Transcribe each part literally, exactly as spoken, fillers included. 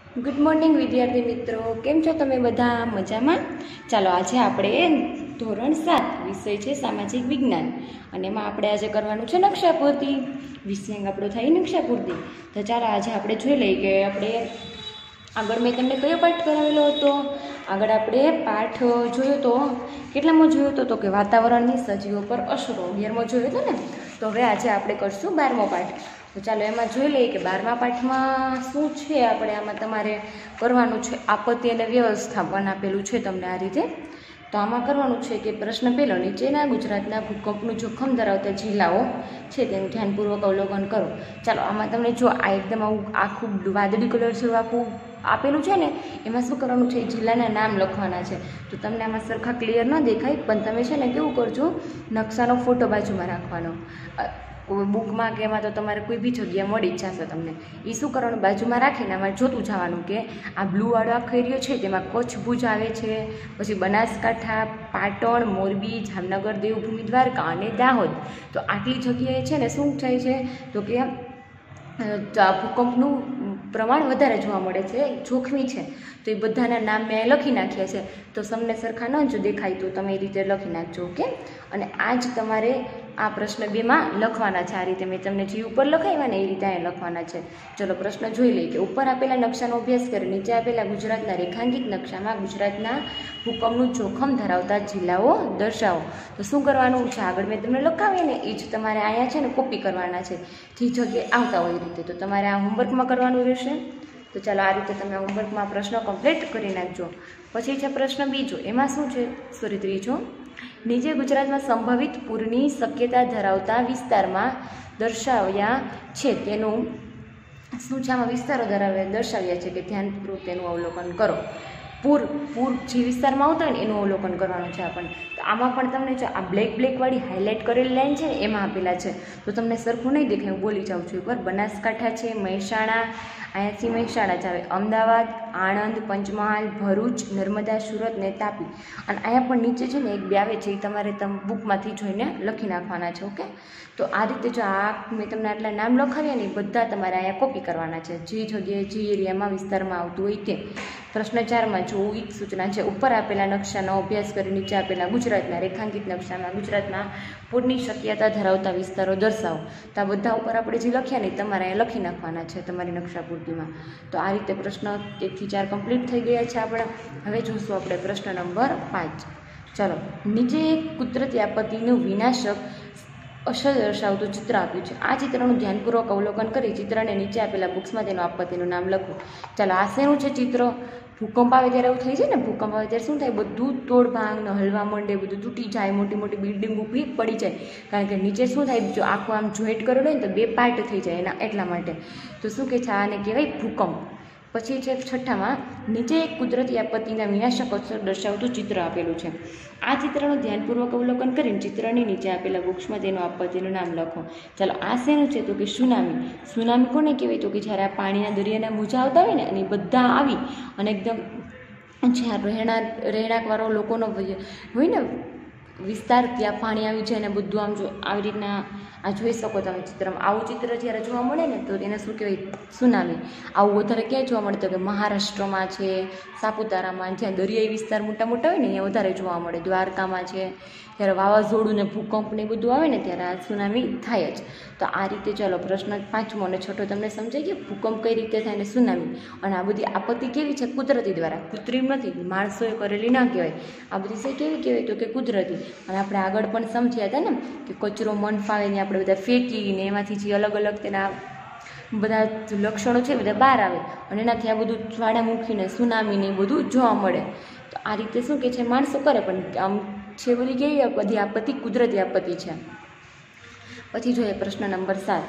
Good morning વિદ્યાર્થી મિત્રો, કેમ છો તમે બધા? મજામાં? ચાલો આજે આપણે ધોરણ સાત વિષય છે સામાજિક વિજ્ઞાન અને એમાં આપણે આજે કરવાનું છે નકશાપૂર્તિ. વિષય આપણો થાય નકશાપૂર્તિ. તો ચાલો આજે આપણે જોઈ લઈએ કે આપણે આગળ મેં તમને કયો પાઠ કરાવેલો હતો. આગળ આપણે પાઠ જોયો તો કેટલામાં જોયો હતો તો કે વાતાવરણની સજીવો પર અસરો અગિયારમાં જોયો હતો ને. તો હવે આજે આપણે કરશું બારમો પાઠ. તો ચાલો એમાં જોઈ લઈએ કે બારમા પાઠમાં શું છે. આપણે આમાં તમારે કરવાનું છે આપત્તિ અને વ્યવસ્થાપન આપેલું છે તમને આ રીતે. તો આમાં કરવાનું છે કે પ્રશ્ન પહેલો, નીચેના ગુજરાતના ભૂકંપનું જોખમ ધરાવતા જિલ્લાઓ છે તેનું ધ્યાનપૂર્વક અવલોકન કરો. ચાલો આમાં તમને જો આ એકદમ આવું આખું વાદળી કલર જેવું આખું આપેલું છે ને, એમાં શું કરવાનું છે, જિલ્લાના નામ લખવાના છે. તો તમને આમાં સરખા ક્લિયર ન દેખાય, પણ તમે છે ને કેવું કરજો, નકશાનો ફોટો બાજુમાં રાખવાનો. બુકમાં કે એમાં તો તમારે કોઈ બી જગ્યા મળી જ જશે તમને. એ શું કરવાનું, બાજુમાં રાખીને આમાં જોતું જવાનું કે આ બ્લુવાળો આખો એરિયો છે તેમાં કચ્છ ભુજ આવે છે, પછી બનાસકાંઠા, પાટણ, મોરબી, જામનગર, દેવભૂમિ, દ્વારકા અને દાહોદ. તો આટલી જગ્યાએ છે ને શું થાય છે તો કે ભૂકંપનું પ્રમાણ વધારે જોવા મળે છે, જોખમી છે. તો એ બધાના નામ મેં લખી નાખ્યા છે. તો તમને સરખા ન જો દેખાય તો તમે એ રીતે લખી નાખજો. ઓકે. અને આ જ તમારે આ પ્રશ્ન બેમાં લખવાના છે. આ રીતે મેં તમને જે ઉપર લખાવ્યા ને એ રીતે અહીંયા લખવાના છે. ચલો પ્રશ્ન જોઈ લઈએ કે ઉપર આપેલા નકશાનો અભ્યાસ કરી નીચે આપેલા ગુજરાતના રેખાંકિત નકશામાં ગુજરાતના ભૂકંપનું જોખમ ધરાવતા જિલ્લાઓ દર્શાવો. તો શું કરવાનું છે, આગળ મેં તમને લખાવીએ ને એ જ તમારે અહીંયા છે ને કોપી કરવાના છે, જે જગ્યાએ આવતા હોય એ રીતે. તો તમારે આ હોમવર્કમાં કરવાનું રહેશે. તો ચાલો આ રીતે તમે હોમવર્કમાં પ્રશ્ન કમ્પ્લીટ કરી નાખજો. પછી છે પ્રશ્ન બીજો, એમાં શું છે, સોરી ત્રીજો, નીચે ગુજરાતમાં સંભવિત પૂરની શક્યતા ધરાવતા વિસ્તારમાં દર્શાવ્યા છે તેનું શું છે, આમાં વિસ્તારો ધરાવ્યા દર્શાવ્યા છે કે ધ્યાનપૂર્વક તેનું અવલોકન કરો. પૂર પૂર જે વિસ્તારમાં આવતા હોય ને એનું અવલોકન કરવાનું છે આપણને. તો આમાં પણ તમને જો આ બ્લેક બ્લેકવાળી હાઇલાઇટ કરેલી લાઈન છે ને એમાં આપેલા છે. તો તમને સરખું નહીં દેખાય, હું બોલી જાઉં છું એકવાર. બનાસકાંઠા છે, મહેસાણા, અહીંયાથી મહેસાણા જ આવે, અમદાવાદ, આણંદ, પંચમહાલ, ભરૂચ, નર્મદા, સુરત ને તાપી. અને અહીંયા પણ નીચે છે ને એક બે આવે છે, એ તમારે તમે બુકમાંથી જોઈને લખી નાખવાના છે. ઓકે. તો આ રીતે જો આ મેં તમને આટલા નામ લખાવ્યા ને એ બધા તમારે અહીંયા કોપી કરવાના છે, જે જગ્યાએ જે એરિયામાં વિસ્તારમાં આવતું હોય તે. પ્રશ્ન ચારમાં જો એક સૂચના છે, ઉપર આપેલા નકશાનો અભ્યાસ કરી નીચે આપેલા ગુજરાતના રેખાંકિત નકશામાં ગુજરાતના પૂરની શક્યતા ધરાવતા વિસ્તારો દર્શાવો. તો આ બધા ઉપર આપણે જે લખ્યા ને તમારે અહીંયા લખી નાખવાના છે તમારી નકશાપૂર્તિમાં. તો આ રીતે પ્રશ્ન એકથી ચાર કમ્પ્લીટ થઈ ગયા છે આપણે. હવે જોઈશું આપણે પ્રશ્ન નંબર પાંચ. ચાલો, નીચે એક કુદરતી આપત્તિનું વિનાશક અસર દર્શાવતું ચિત્ર આપ્યું છે. આ ચિત્રનું ધ્યાનપૂર્વક અવલોકન કરી ચિત્રને નીચે આપેલા બોક્સમાં તેનું આપત્તિનું નામ લખવું. ચાલો, આ શેનું છે ચિત્ર? ભૂકંપ આવે ત્યારે એવું થઈ જાય ને, ભૂકંપ આવે ત્યારે શું થાય, બધું તોડ ભાંગ ને હલવા માંડે, બધું તૂટી જાય, મોટી મોટી બિલ્ડિંગ ઊભી પડી જાય. કારણ કે નીચે શું થાય, જો આખું આમ જોઈન્ટ કરેલું હોય ને તો બે પાર્ટ થઈ જાય એના એટલા માટે. તો શું કહે છે, આને કહેવાય ભૂકંપ. પછી છે છઠ્ઠામાં, નીચે એક કુદરતી આપત્તિના વિનાશક અસર દર્શાવતું ચિત્ર આપેલું છે. આ ચિત્રનું ધ્યાનપૂર્વક અવલોકન કરીને ચિત્રની નીચે આપેલા બોક્સમાં તેનું આપત્તિનું નામ લખો. ચાલો, આ શેનું છે તો કે સુનામી. સુનામી કોને કહેવાય તો કે જ્યારે આ પાણીના દરિયાના મોજા આવતા હોય ને અને બધા આવી અને એકદમ જ્યાં રહેણાંક રહેણાંકવાળો લોકોનો હોય ને વિસ્તાર, ત્યાં પાણી આવી જાય ને બધું આમ જો આવી રીતના આ જોઈ શકો તમે ચિત્રમાં. આવું ચિત્ર જ્યારે જોવા મળે ને તો એને શું કહેવાય, સુનામી. આવું વધારે ક્યાં જોવા મળે તો કે મહારાષ્ટ્રમાં છે, સાપુતારામાં, જ્યાં દરિયાઈ વિસ્તાર મોટા મોટા હોય ને અહીંયા વધારે જોવા મળે. દ્વારકામાં છે, ત્યારે વાવાઝોડું ને ભૂકંપ ને બધું આવે ને ત્યારે આ સુનામી થાય જ. તો આ રીતે ચાલો પ્રશ્ન પાંચમો અને છઠ્ઠો તમને સમજાઈ ગયો, ભૂકંપ કઈ રીતે થાય ને સુનામી. અને આ બધી આપત્તિ કેવી છે, કુદરતી દ્વારા, કૃત્રિમ નથી, માણસોએ કરેલી ના કહેવાય. આ બધી છે કેવી કહેવાય તો કે કુદરતી. અને આપણે આગળ પણ સમજ્યા હતા ને કે કચરો મન ફાવે ને આપણે બધા ફેંકીને એમાંથી જે અલગ અલગ તેના બધા લક્ષણો છે બધા બહાર આવે અને એનાથી આ બધું જ્વાળામુખીને સુનામીને એ બધું જોવા મળે. તો આ રીતે શું કે છે, માણસો કરે પણ આમ છે બધી કેવી બધી આપત્તિ કુદરતી આપત્તિ છે. પછી જોઈએ પ્રશ્ન નંબર સાત,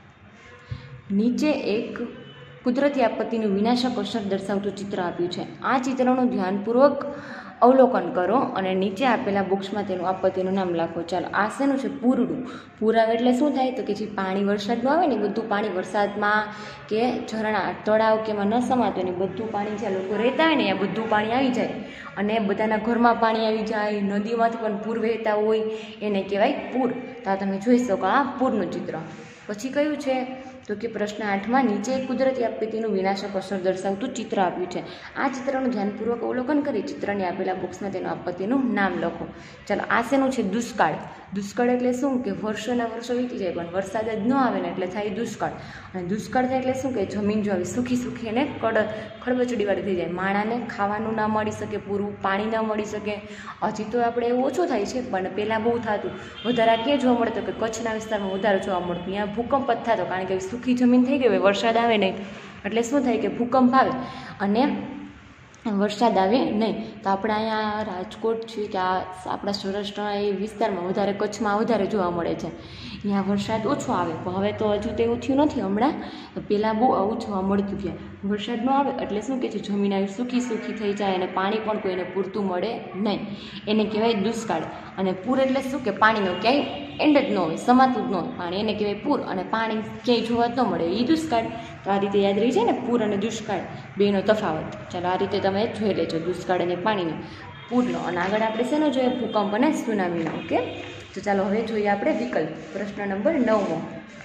નીચે એક કુદરતી આપત્તિનું વિનાશક અસર દર્શાવતું ચિત્ર આપ્યું છે. આ ચિત્રનું ધ્યાનપૂર્વક અવલોકન કરો અને નીચે આપેલા બોક્સમાં તેનું આપત્તિનું નામ લખો. ચાલો, આ શેનું છે, પૂરનું. પૂર આવે એટલે શું થાય તો કે જે પાણી વરસાદનું આવે ને બધું પાણી વરસાદમાં કે ઝરણા તળાવ કે એમાં ન સમાતું ને બધું પાણી જ્યાં લોકો રહેતા હોય ને ત્યાં બધું પાણી આવી જાય અને બધાના ઘરમાં પાણી આવી જાય, નદીમાંથી પણ પૂર વહેતા હોય એને કહેવાય પૂર. તો આ તમે જોઈ શકો આ પૂરનું ચિત્ર. પછી કયું છે તો કે પ્રશ્ન આઠમાં નીચે કુદરતી આપત્તિનું વિનાશક અસર દર્શાવતું ચિત્ર આપ્યું છે. આ ચિત્રનું ધ્યાનપૂર્વક અવલોકન કરી ચિત્રની આપેલા બોક્સમાં તેનું આપત્તિનું નામ લખો. ચાલો, આ શેનું છે? દુષ્કાળ. દુષ્કાળ એટલે શું કે વર્ષોના વર્ષો વીતી જાય પણ વરસાદ જ ન આવે ને એટલે થાય દુષ્કાળ. અને દુષ્કાળ થાય એટલે શું કે જમીન જો આવી સૂકી સૂકી અને કડ ખડબચડીવાળી થઈ જાય. માણાને ખાવાનું ના મળી શકે, પૂરું પાણી ના મળી શકે. હજી તો આપણે એવું ઓછું થાય છે પણ પહેલાં બહુ થતું. વધારે ક્યાં જોવા મળે તો કે કચ્છના વિસ્તારમાં વધારે જોવા મળતું. ત્યાં ભૂકંપ જ થતો કારણ કે સૂકી જમીન થઈ ગઈ હોય, વરસાદ આવે નહીં એટલે શું થાય કે ભૂકંપ આવે અને વરસાદ આવે નહીં. તો આપણે અહીંયા રાજકોટ છે કે આ આપણા સૌરાષ્ટ્રના એ વિસ્તારમાં વધારે, કચ્છમાં વધારે જોવા મળે છે. અહીંયા વરસાદ ઓછો આવે પણ હવે તો હજુ તો એવું થયું નથી. હમણાં પહેલાં બહુ આવું જોવા મળતું. ત્યાં વરસાદ ન આવે એટલે શું કહે છે, જમીન આવી સૂકી સૂકી થઈ જાય અને પાણી પણ કોઈને પૂરતું મળે નહીં. એને કહેવાય દુષ્કાળ. અને પૂર એટલે શું કે પાણીનો ક્યાંય એન્ડ જ ન હોય, સમાતું જ ન હોય પાણી, એને કહેવાય પૂર. અને પાણી ક્યાંય જોવા જ ન મળે એ દુષ્કાળ. તો આ રીતે યાદ રહી જાય ને, પૂર અને દુષ્કાળ બેનો તફાવત. ચાલો, આ રીતે તમે જોઈ લેજો દુષ્કાળ અને પાણીનો, પૂરનો. અને આગળ આપણે શેનો જોઈએ? ભૂકંપ અને સુનામીનો. ઓકે, તો ચાલો હવે જોઈએ આપણે વિકલ્પ. પ્રશ્ન નંબર નવમો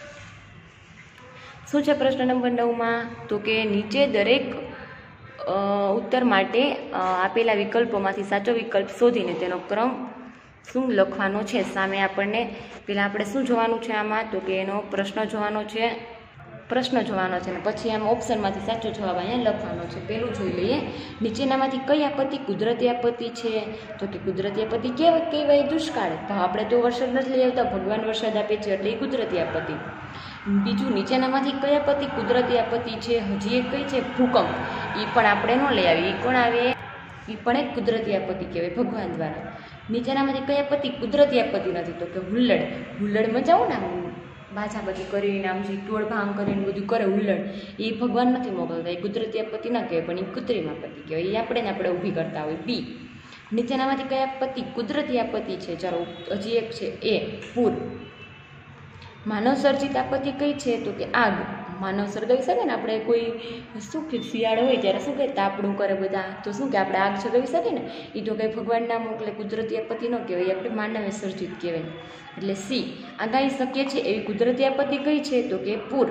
શું છે? પ્રશ્ન નંબર નવમાં તો કે નીચે દરેક ઉત્તર માટે આપેલા વિકલ્પોમાંથી સાચો વિકલ્પ શોધીને તેનો ક્રમ શું લખવાનો છે? સામે આપણને પહેલાં આપણે શું જોવાનું છે આમાં? તો કે એનો પ્રશ્ન જોવાનો છે, પ્રશ્ન જોવાનો છે ને પછી આમ ઓપ્શનમાંથી સાચો જવાબ અહીંયા લખવાનો છે. પહેલું જોઈ લઈએ, નીચેનામાંથી કઈ આપત્તિ કુદરતી આપત્તિ છે? તો કે કુદરતી આપત્તિ કેવી કહેવાય? દુષ્કાળ. તો આપણે તો વરસાદ નથી લઈ આવતા, ભગવાન વરસાદ આપે છે એટલે એ કુદરતી આપત્તિ. બીજું, નીચેનામાંથી કઈ આપત્તિ કુદરતી આપત્તિ છે? હજી એક કઈ છે? ભૂકંપ. એ પણ આપણે ન લઈ આવીએ, એ કોણ આવે? એ પણ એક કુદરતી આપત્તિ કહેવાય, ભગવાન દ્વારા. નીચેનામાંથી કઈ આપત્તિ કુદરતી આપત્તિ નથી? તો કે હુલ્લડ. હુલ્લડ મચાવો ને, બાજા બધી કરીને આમ જે ટોળ ભાંગ કરીને બધું કરે હુલ્લડ, એ ભગવાન નથી મોકલતા, એ કુદરતી આપત્તિ ના કહેવાય પણ એ કૃત્રિમ આપત્તિ કહેવાય. એ આપણે ને આપણે ઊભી કરતા હોય. બી, નીચેનામાંથી કઈ આપત્તિ કુદરતી આપત્તિ છે? ચાલો, હજી એક છે એ પૂર. માનવ સર્જિત આપત્તિ કઈ છે? તો કે આગ. માનવ સર્જાવી શકે ને, આપણે કોઈ શું કે શિયાળો હોય ત્યારે શું કહે તાપડું કરે બધા, તો શું કે આપણે આગ સળગાવી શકીએ ને, એ તો કંઈ ભગવાન ના મોકલે, કુદરતી આપત્તિ ન કહેવાય, આપણે માનવે સર્જિત કહેવાય. એટલે સી, આગાહી શક્ય છે એવી કુદરતી આપત્તિ કઈ છે? તો કે પૂર.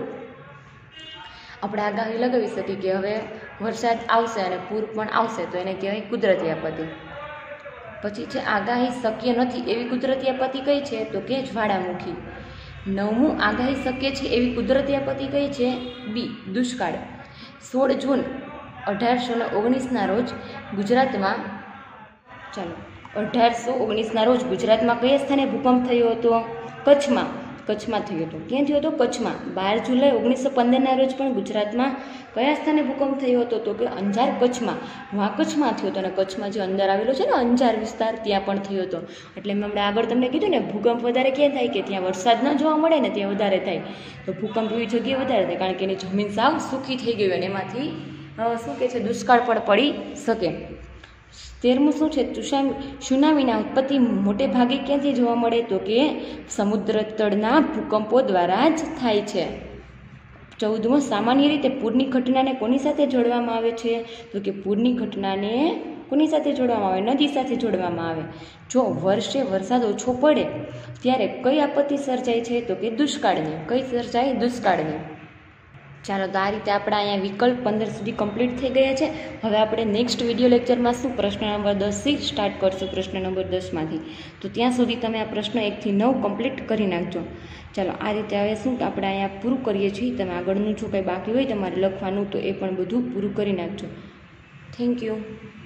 આપણે આગાહી લગાવી શકીએ કે હવે વરસાદ આવશે અને પૂર પણ આવશે, તો એને કહેવાય કુદરતી આપત્તિ. પછી છે આગાહી શક્ય નથી એવી કુદરતી આપત્તિ કઈ છે? તો કે જ્વાળામુખી. નવમું, આગાહી શક્ય છે એવી કુદરતી આપત્તિ કઈ છે? બી, દુષ્કાળ. સોળ જૂન અઢારસો ને ઓગણીસના રોજ ગુજરાતમાં ચાલો અઢારસો ઓગણીસના રોજ ગુજરાતમાં કયા સ્થાને ભૂકંપ થયો હતો? કચ્છમાં. કચ્છમાં થયો હતો. ક્યાં થયો હતો? કચ્છમાં. બાર જુલાઈ ઓગણીસો પંદરના રોજ પણ ગુજરાતમાં કયા સ્થાને ભૂકંપ થયો હતો? તો કે અંજાર, કચ્છમાં. હા, કચ્છમાં થયો હતો. અને કચ્છમાં જે અંદર આવેલો છે ને અંજાર વિસ્તાર, ત્યાં પણ થયો હતો. એટલે મેં હમણાં આગળ તમને કીધું ને, ભૂકંપ વધારે ક્યાં થાય? કે ત્યાં વરસાદ ન જોવા મળે ને ત્યાં વધારે થાય. તો ભૂકંપ એવી જગ્યાએ વધારે થાય કારણ કે એની જમીન સાવ સૂકી થઈ ગઈ અને એમાંથી શું કહે છે દુષ્કાળ પણ પડી શકે. તેરમું શું છે? સુનામીના ઉત્પત્તિ મોટે ભાગે ક્યાંથી જોવા મળે? તો કે સમુદ્ર તળના ભૂકંપો દ્વારા જ થાય છે. ચૌદમું, સામાન્ય રીતે પૂરની ઘટનાને કોની સાથે જોડવામાં આવે છે? તો કે પૂરની ઘટનાને કોની સાથે જોડવામાં આવે? નદી સાથે જોડવામાં આવે. જો વર્ષે વરસાદ ઓછો પડે ત્યારે કઈ આપત્તિ સર્જાય છે? તો કે દુષ્કાળની. કઈ સર્જાય? દુષ્કાળની. ચાલો, તો આ રીતે આપણા અહીંયા વિકલ્પ પંદર સુધી કમ્પ્લીટ થઈ ગયા છે. હવે આપણે નેક્સ્ટ વિડીયો લેક્ચરમાં શું પ્રશ્ન નંબર દસથી સ્ટાર્ટ કરશું, પ્રશ્ન નંબર દસમાંથી. તો ત્યાં સુધી તમે આ પ્રશ્ન એકથી નવ કમ્પ્લીટ કરી નાખજો. ચાલો, આ રીતે હવે શું આપણે અહીંયા પૂરું કરીએ છીએ. તમે આગળનું જો કંઈ બાકી હોય તમારે લખવાનું તો એ પણ બધું પૂરું કરી નાખજો. Thank you.